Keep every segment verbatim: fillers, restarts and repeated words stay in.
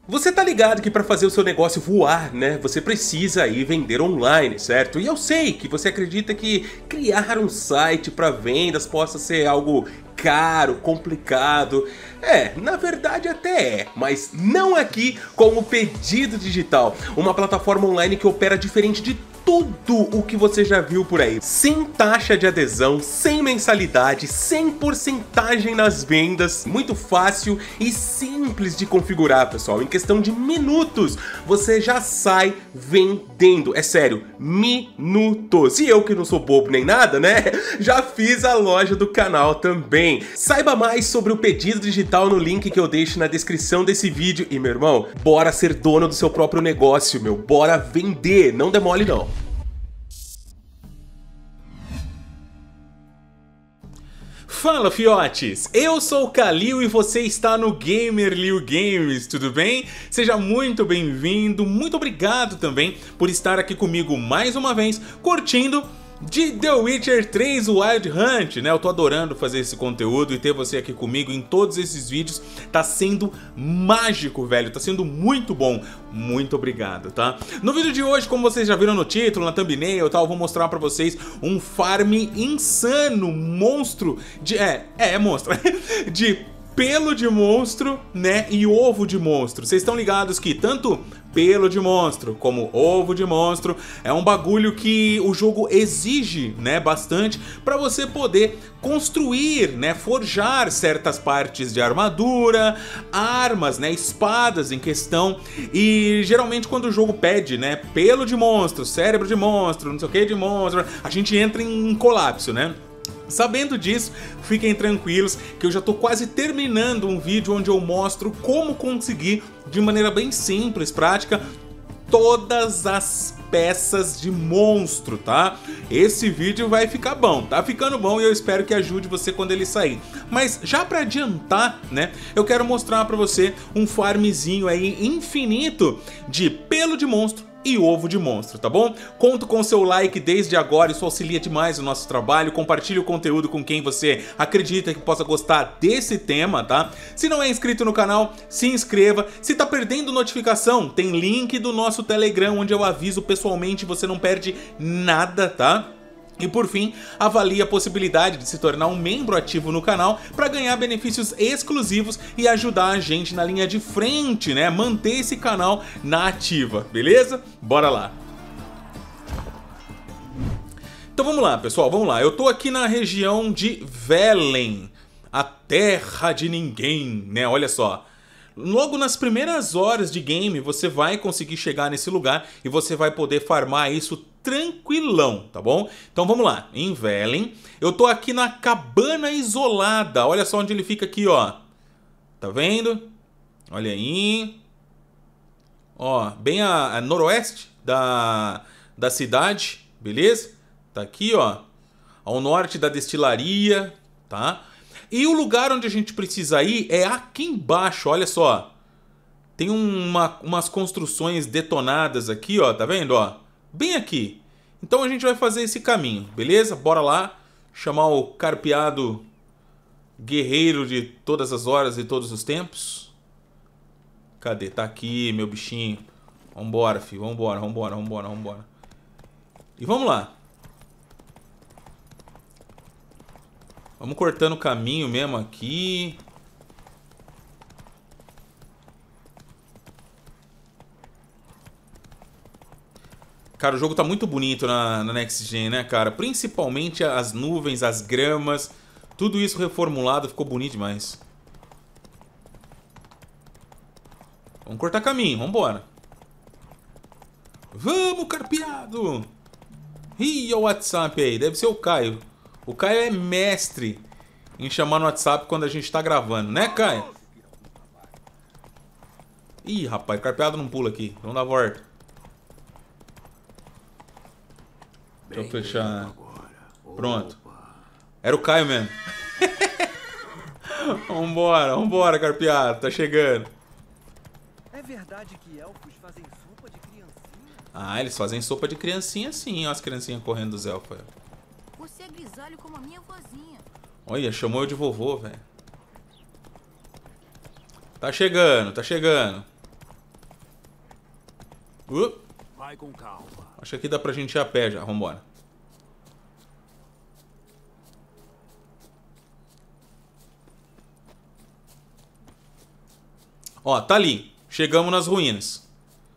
Você tá ligado que para fazer o seu negócio voar, né, você precisa aí vender online, certo? E eu sei que você acredita que criar um site para vendas possa ser algo caro, complicado. É, na verdade até é, mas não aqui com o Pedido Digital, uma plataforma online que opera diferente de tudo o que você já viu por aí. Sem taxa de adesão, sem mensalidade, sem porcentagem nas vendas, muito fácil e simples de configurar, pessoal. Em questão de minutos, você já sai vendendo. É sério, minutos. E eu que não sou bobo nem nada, né? Já fiz a loja do canal também. Saiba mais sobre o Pedido Digital no link que eu deixo na descrição desse vídeo. E, meu irmão, bora ser dono do seu próprio negócio, meu. Bora vender. Não demole, não. Fala, fiotes! Eu sou o Kalil e você está no GamerLil Games, tudo bem? Seja muito bem-vindo, muito obrigado também por estar aqui comigo mais uma vez, curtindo de The Witcher três Wild Hunt, né? Eu tô adorando fazer esse conteúdo e ter você aqui comigo em todos esses vídeos. Tá sendo mágico, velho. Tá sendo muito bom. Muito obrigado, tá? No vídeo de hoje, como vocês já viram no título, na thumbnail e tal, eu vou mostrar pra vocês um farm insano, monstro de... É, é, monstro. de pelo de monstro, né? E ovo de monstro. Vocês estão ligados que tanto pelo de monstro como ovo de monstro é um bagulho que o jogo exige, né, bastante para você poder construir, né, forjar certas partes de armadura, armas, né, espadas em questão. E geralmente quando o jogo pede, né, pelo de monstro, cérebro de monstro, não sei o que de monstro, a gente entra em colapso, né? Sabendo disso, fiquem tranquilos que eu já tô quase terminando um vídeo onde eu mostro como conseguir, de maneira bem simples, prática, todas as peças de monstro, tá? Esse vídeo vai ficar bom, tá ficando bom e eu espero que ajude você quando ele sair. Mas já pra adiantar, né, eu quero mostrar pra você um farmzinho aí infinito de pelo de monstro e ovo de monstro, tá bom? Conto com seu like desde agora, isso auxilia demais o nosso trabalho. Compartilhe o conteúdo com quem você acredita que possa gostar desse tema, tá? Se não é inscrito no canal, se inscreva. Se tá perdendo notificação, tem link do nosso Telegram onde eu aviso pessoalmente, você não perde nada, tá? E por fim, avalie a possibilidade de se tornar um membro ativo no canal para ganhar benefícios exclusivos e ajudar a gente na linha de frente, né? Manter esse canal na ativa, beleza? Bora lá! Então vamos lá, pessoal, vamos lá. Eu tô aqui na região de Velen, a terra de ninguém, né? Olha só. Logo nas primeiras horas de game, você vai conseguir chegar nesse lugar e você vai poder farmar isso tranquilão, tá bom? Então vamos lá, em Velen, eu tô aqui na Cabana Isolada, olha só onde ele fica aqui, ó. Tá vendo? Olha aí. Ó, bem a, a noroeste da, da cidade, beleza? Tá aqui, ó, ao norte da destilaria, tá? E o lugar onde a gente precisa ir é aqui embaixo, olha só. Tem uma, umas construções detonadas aqui, ó, tá vendo, ó? Bem aqui. Então a gente vai fazer esse caminho, beleza? Bora lá, chamar o carpeado guerreiro de todas as horas e todos os tempos. Cadê? Tá aqui, meu bichinho. Vambora, filho, vambora, vambora, vambora, vambora. E vamos lá. Vamos cortando o caminho mesmo aqui. Cara, o jogo tá muito bonito na, na Next Gen, né, cara? Principalmente as nuvens, as gramas. Tudo isso reformulado, ficou bonito demais. Vamos cortar caminho, vambora. Vamos, carpeado! Ih, o WhatsApp aí, deve ser o Caio. O Caio é mestre em chamar no WhatsApp quando a gente tá gravando, né, Caio? Ih, rapaz, carpeado não pula aqui. Vamos dar a volta. Deixa eu fechar. Pronto. Era o Caio mesmo. Vambora, vambora, carpeado. Tá chegando. É verdade que elfos fazem sopa de criancinha? Ah, eles fazem sopa de criancinha sim. Olha as criancinhas correndo dos elfos. Você é grisalho como a minha vozinha. Olha, chamou eu de vovô, velho. Tá chegando, tá chegando. Uh. Vai com calma. Acho que aqui dá pra gente ir a pé já. Vambora. Ó, tá ali. Chegamos nas ruínas.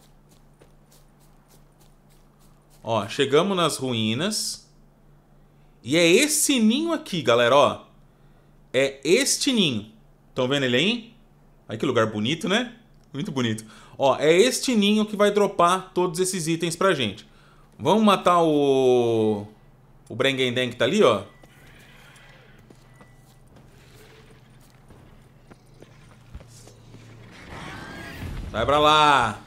Ó, chegamos nas ruínas. E é esse ninho aqui, galera, ó. É este ninho. Estão vendo ele aí? Olha que lugar bonito, né? Muito bonito. Ó, é este ninho que vai dropar todos esses itens pra gente. Vamos matar o... O Brengendeng que tá ali, ó. Vai pra lá.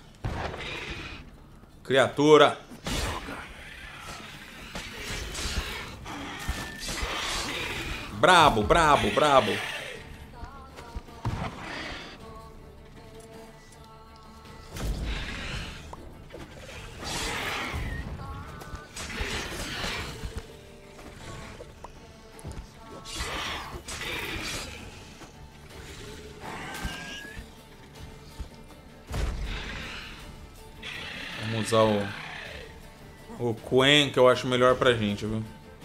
Criatura. Brabo, brabo, brabo. Vamos usar o... O Quen, que eu acho melhor pra gente, viu?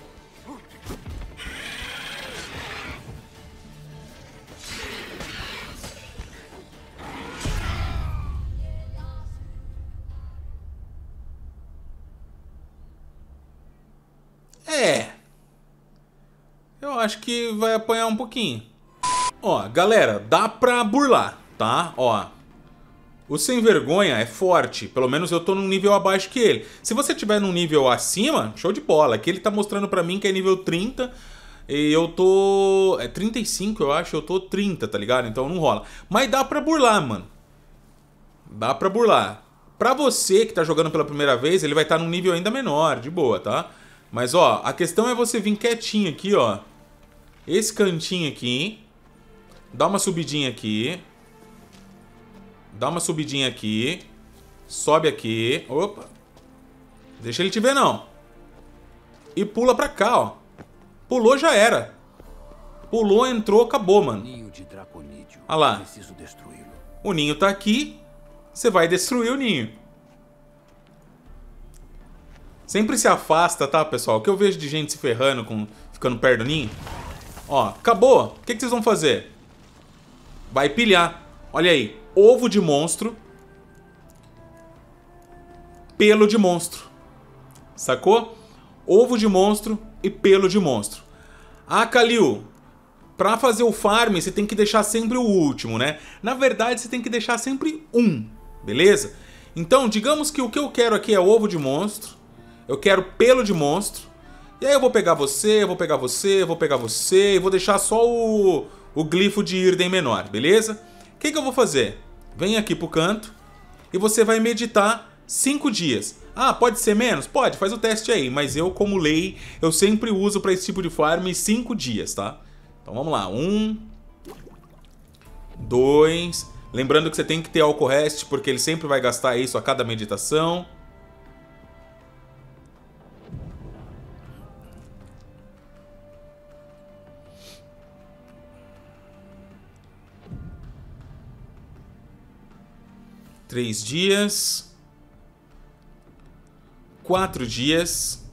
É. Eu acho que vai apanhar um pouquinho. Ó, galera, dá pra burlar, tá? Ó. O sem vergonha é forte. Pelo menos eu tô num nível abaixo que ele. Se você tiver num nível acima, show de bola. Aqui ele tá mostrando pra mim que é nível trinta. E eu tô... É trinta e cinco, eu acho. Eu tô trinta, tá ligado? Então não rola. Mas dá pra burlar, mano. Dá pra burlar. Pra você que tá jogando pela primeira vez, ele vai estar num nível ainda menor, de boa, tá? Mas, ó, a questão é você vir quietinho aqui, ó. Esse cantinho aqui. Dá uma subidinha aqui. Dá uma subidinha aqui. Sobe aqui. Opa. Deixa ele te ver, não. E pula pra cá, ó. Pulou, já era. Pulou, entrou, acabou, mano. Ninho de draconídeo. Olha lá. Preciso destruí-lo. O ninho tá aqui. Você vai destruir o ninho. Sempre se afasta, tá, pessoal? O que eu vejo de gente se ferrando, com, ficando perto do ninho. Ó, acabou. O que, que vocês vão fazer? Vai pilhar. Olha aí. Ovo de monstro. Pelo de monstro. Sacou? Ovo de monstro e pelo de monstro. Ah, Kalil, pra fazer o farm, você tem que deixar sempre o último, né? Na verdade, você tem que deixar sempre um, beleza? Então, digamos que o que eu quero aqui é ovo de monstro. Eu quero pelo de monstro. E aí eu vou pegar você, eu vou pegar você, eu vou pegar você e vou deixar só o, o glifo de Irden menor, beleza? O que, que eu vou fazer? Vem aqui pro canto e você vai meditar cinco dias. Ah, pode ser menos? Pode, faz o teste aí. Mas eu, como lei, eu sempre uso para esse tipo de farm cinco dias, tá? Então vamos lá. Um. Dois. Lembrando que você tem que ter álcool rest, porque ele sempre vai gastar isso a cada meditação. Três dias. Quatro dias.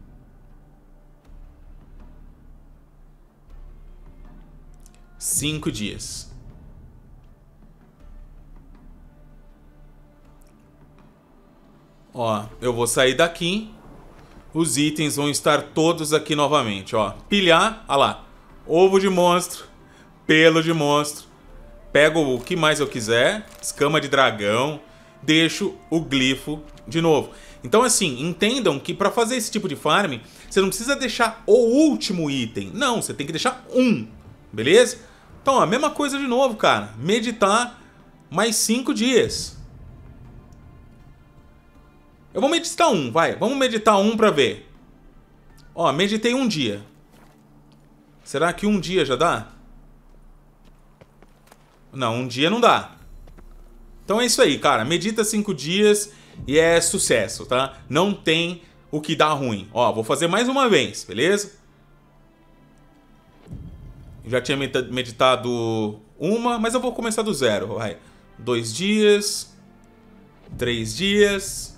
Cinco dias. Ó, eu vou sair daqui. Os itens vão estar todos aqui novamente, ó. Pilhar, ó lá. Ovo de monstro. Pelo de monstro. Pego o que mais eu quiser. Escama de dragão. Deixo o glifo de novo. Então assim, entendam que para fazer esse tipo de farm, você não precisa deixar o último item. Não, você tem que deixar um. Beleza? Então, ó, a mesma coisa de novo, cara. Meditar mais cinco dias. Eu vou meditar um, vai. Vamos meditar um pra ver. Ó, meditei um dia. Será que um dia já dá? Não, um dia não dá. Então é isso aí, cara. Medita cinco dias e é sucesso, tá? Não tem o que dá ruim. Ó, vou fazer mais uma vez, beleza? Eu já tinha meditado uma, mas eu vou começar do zero, vai. Dois dias. Três dias.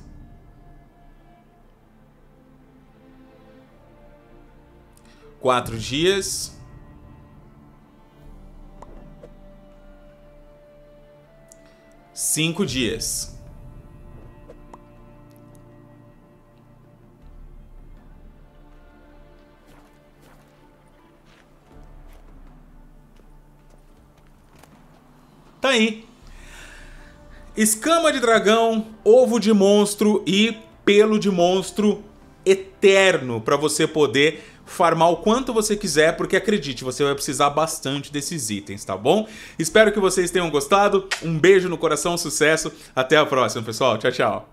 Quatro dias. Cinco dias. Tá aí. Escama de dragão, ovo de monstro e pelo de monstro eterno para você poder farmar o quanto você quiser, porque acredite, você vai precisar bastante desses itens, tá bom? Espero que vocês tenham gostado. Um beijo no coração, sucesso. Até a próxima, pessoal. Tchau, tchau.